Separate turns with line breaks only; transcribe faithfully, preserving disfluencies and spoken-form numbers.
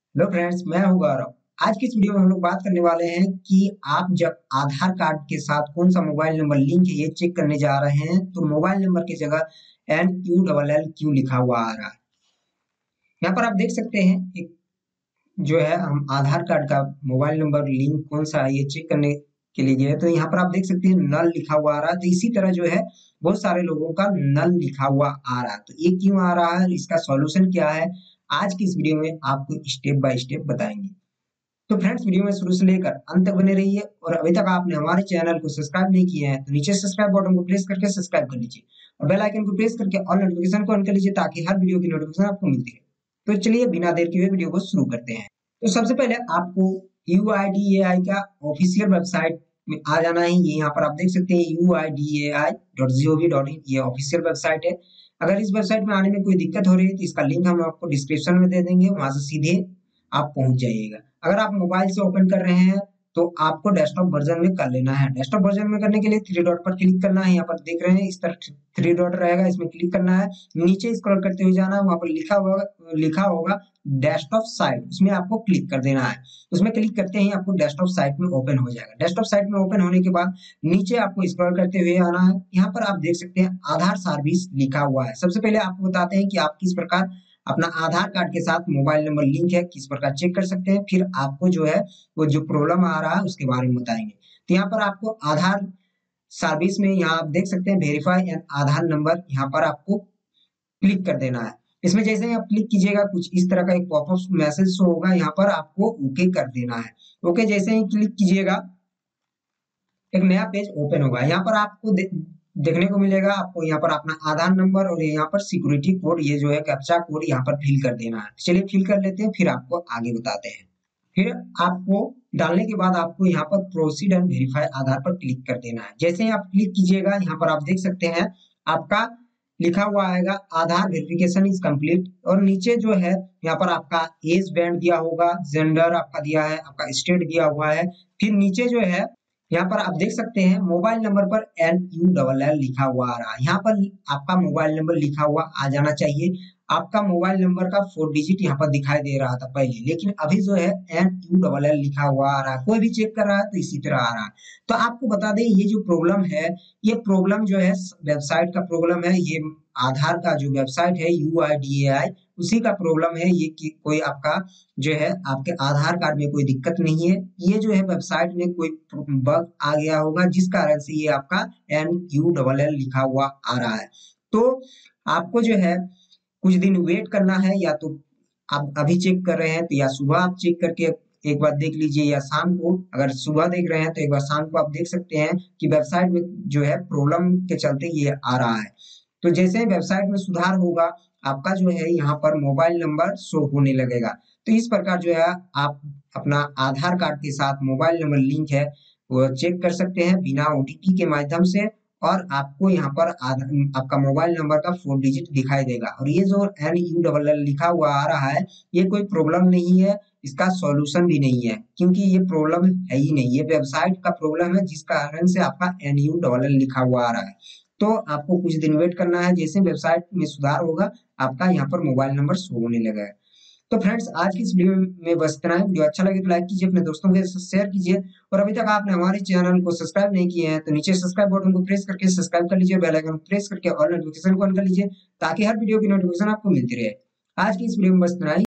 Hello friends, मैं हूं गौरव। आज की इस वीडियो में हम लोग बात करने वाले हैं कि आप जब आधार कार्ड के साथ कौन सा मोबाइल नंबर लिंक है ये चेक करने जा रहे हैं तो मोबाइल नंबर की जगह N Q double L Q लिखा हुआ आ रहा है। यहाँ पर आप देख सकते हैं एक जो है हम आधार कार्ड का मोबाइल नंबर लिंक कौन सा है ये चेक करने के लिए गए तो यहाँ पर आप देख सकते हैं नल लिखा हुआ आ रहा है। तो इसी तरह जो है बहुत सारे लोगों का नल लिखा हुआ आ रहा है। तो ये क्यों आ रहा है, इसका सॉल्यूशन क्या है, आज की इस वीडियो में आपको स्टेप बाय स्टेप बताएंगे। तो फ्रेंड्स, वीडियो में शुरू से लेकर अंत तक बने रहिए और अभी तक आपने हमारे चैनल को सब्सक्राइब नहीं किया है तो नीचे सब्सक्राइब बटन को प्रेस करके सब्सक्राइब कर लीजिए और बेल आइकन को प्रेस करके ऑल नोटिफिकेशन को ऑन कर लीजिए ताकि हर वीडियो की नोटिफिकेशन आपको मिलती रहे। तो चलिए बिना देर किए वीडियो को शुरू करते हैं। तो सबसे पहले आपको यू आई डी ए आई का ऑफिशियल वेबसाइट में आ जाना है। ये यहाँ पर आप देख सकते हैं U I D A I dot G O V dot in, ये ऑफिशियल वेबसाइट है। अगर इस वेबसाइट में आने में कोई दिक्कत हो रही है तो इसका लिंक हम आपको डिस्क्रिप्शन में दे देंगे, वहां से सीधे आप पहुंच जाइएगा। अगर आप मोबाइल से ओपन कर रहे हैं तो आपको डेस्कटॉप वर्जन में कर लेना है। डेस्कटॉप वर्जन में करने के लिए थ्री डॉट पर क्लिक करना है। यहाँ पर देख रहे हैं इस तरह थ्री डॉट रहेगा, इसमें क्लिक करना है। नीचे स्क्रॉल करते हुए जाना है, वहां पर लिखा होगा लिखा होगा डेस्कटॉप साइट, उसमें आपको क्लिक कर देना है। उसमें क्लिक करते ही आपको डेस्कटॉप साइट में ओपन हो जाएगा। डेस्कटॉप साइट में ओपन होने के बाद नीचे आपको स्क्रॉल करते हुए आना है। यहाँ पर आप देख सकते हैं आधार सर्विस लिखा हुआ है। सबसे पहले आपको बताते हैं कि आप किस प्रकार अपना आधार कार्ड के साथ मोबाइल नंबर लिंक है किस प्रकार चेक कर सकते हैं, फिर आपको जो है वो जो प्रॉब्लम आ रहा है उसके बारे में बताएंगे। तो यहाँ पर आपको आधार सर्विस में यहाँ आप देख सकते हैं वेरीफाई एंड आधार नंबर, यहाँ पर आपको क्लिक कर देना है। इसमें जैसे ही आप क्लिक कीजिएगा कुछ इस तरह का एक पॉपअप मैसेज शो होगा, यहाँ पर आपको ओके कर देना है। ओके जैसे ही क्लिक कीजिएगा एक नया पेज ओपन होगा। यहाँ पर आपको दे, देखने को मिलेगा आपको यहाँ पर अपना आधार नंबर और यहाँ पर सिक्योरिटी कोड, ये जो है कैप्चा कोड यहाँ पर फिल कर देना है। चलिए फिल कर लेते हैं, फिर आपको आगे बताते हैं। फिर आपको डालने के बाद आपको यहाँ पर प्रोसीड एंड वेरीफाई आधार पर क्लिक कर देना है। जैसे ही आप क्लिक कीजिएगा यहाँ पर आप देख सकते हैं आपका लिखा हुआ आएगा आधार वेरिफिकेशन इज कंप्लीट, और नीचे जो है यहाँ पर आपका एज बैंड दिया होगा, जेंडर आपका दिया है, आपका स्टेट दिया हुआ है। फिर नीचे जो है यहाँ पर आप देख सकते हैं मोबाइल नंबर पर एन यू डबल एल लिखा हुआ आ रहा है। यहाँ पर आपका मोबाइल नंबर लिखा हुआ आ जाना चाहिए। आपका मोबाइल नंबर का फोर डिजिट यहाँ पर दिखाई दे रहा था पहले, लेकिन अभी जो है एन यू डबल एल लिखा हुआ आ रहा है। कोई भी चेक कर रहा है तो इसी तरह आ रहा है। तो आपको बता दें ये जो प्रॉब्लम है, ये प्रॉब्लम जो है वेबसाइट का प्रॉब्लम है। ये आधार का जो वेबसाइट है यू आई डी ए आई उसी का प्रॉब्लम है। ये कि कोई आपका जो है आपके आधार कार्ड में कोई दिक्कत नहीं है। ये जो है वेबसाइट में कोई बग आ गया होगा जिस कारण से ये आपका एन यू डबल एल लिखा हुआ आ रहा है। तो आपको जो है कुछ दिन वेट करना है, या तो आप अभी चेक कर रहे हैं तो या सुबह आप चेक करके एक बार देख लीजिए, या शाम को अगर सुबह देख रहे हैं तो एक बार शाम को आप देख सकते हैं कि वेबसाइट में जो है प्रॉब्लम के चलते ये आ रहा है। तो जैसे ही वेबसाइट में सुधार होगा आपका जो है यहाँ पर मोबाइल नंबर शो होने लगेगा। तो इस प्रकार जो है आप अपना आधार कार्ड के साथ मोबाइल नंबर लिंक है वो चेक कर सकते हैं बिना ओ टी पी के माध्यम से, और आपको यहाँ पर आपका मोबाइल नंबर का फोर डिजिट दिखाई देगा। और ये जो एन यू डबल एल लिखा हुआ आ रहा है ये कोई प्रॉब्लम नहीं है, इसका सॉल्यूशन भी नहीं है, क्योंकि ये प्रॉब्लम है ही नहीं, ये वेबसाइट का प्रॉब्लम है जिस कारण से आपका एन यू डबल एल लिखा हुआ आ रहा है। तो आपको कुछ दिन वेट करना है, जैसे वेबसाइट में सुधार होगा आपका यहाँ पर मोबाइल नंबर शो होने लगेगा। तो फ्रेंड्स, आज की इस वीडियो में बस इतना ही। वीडियो अच्छा लगे तो लाइक कीजिए, अपने दोस्तों के साथ शेयर कीजिए, और अभी तक आपने हमारे चैनल को सब्सक्राइब नहीं किए हैं तो नीचे सब्सक्राइब बटन को प्रेस करके सब्सक्राइब कर लीजिए, बेल आइकन को प्रेस करके ऑल नोटिफिकेशन को ऑन कर लीजिए ताकि हर वीडियो की नोटिफिकेशन आपको मिलती रहे। आज की इस वीडियो में बस इतना ही।